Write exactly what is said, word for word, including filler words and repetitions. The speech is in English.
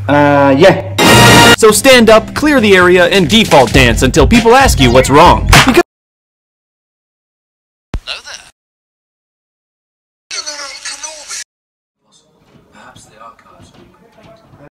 Uh, yeah. So stand up, clear the area, and default dance until people ask you what's wrong. Because Perhaps the archives will be complete.